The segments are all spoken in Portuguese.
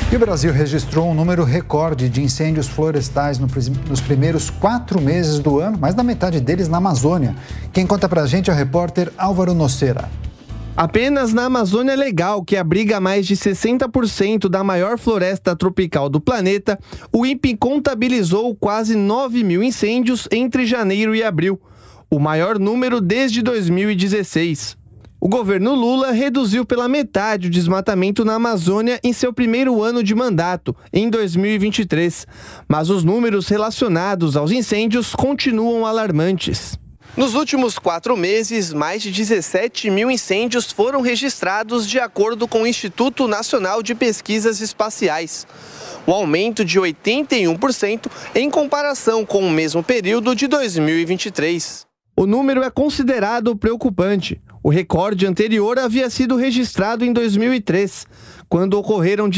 E o Brasil registrou um número recorde de incêndios florestais nos primeiros 4 meses do ano, mais da metade deles na Amazônia. Quem conta pra gente é o repórter Álvaro Nocera. Apenas na Amazônia Legal, que abriga mais de 60% da maior floresta tropical do planeta, o INPE contabilizou quase 9 mil incêndios entre janeiro e abril, o maior número desde 2016. O governo Lula reduziu pela metade o desmatamento na Amazônia em seu primeiro ano de mandato, em 2023. Mas os números relacionados aos incêndios continuam alarmantes. Nos últimos 4 meses, mais de 17 mil incêndios foram registrados de acordo com o Instituto Nacional de Pesquisas Espaciais. Um aumento de 81% em comparação com o mesmo período de 2023. O número é considerado preocupante. O recorde anterior havia sido registrado em 2003, quando ocorreram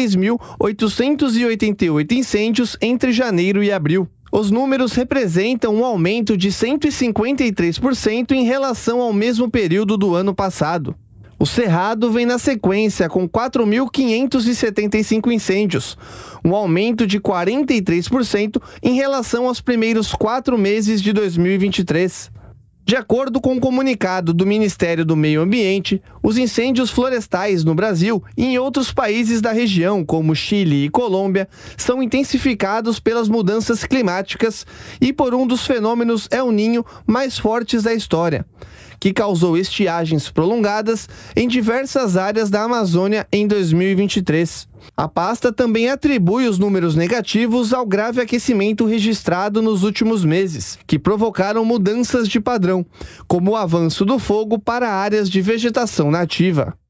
16.888 incêndios entre janeiro e abril. Os números representam um aumento de 153% em relação ao mesmo período do ano passado. O Cerrado vem na sequência com 4.575 incêndios, um aumento de 43% em relação aos primeiros 4 meses de 2023. De acordo com o comunicado do Ministério do Meio Ambiente, os incêndios florestais no Brasil e em outros países da região, como Chile e Colômbia, são intensificados pelas mudanças climáticas e por um dos fenômenos El Niño mais fortes da história, que causou estiagens prolongadas em diversas áreas da Amazônia em 2023. A pasta também atribui os números negativos ao grave aquecimento registrado nos últimos meses, que provocaram mudanças de padrão, como o avanço do fogo para áreas de vegetação nativa.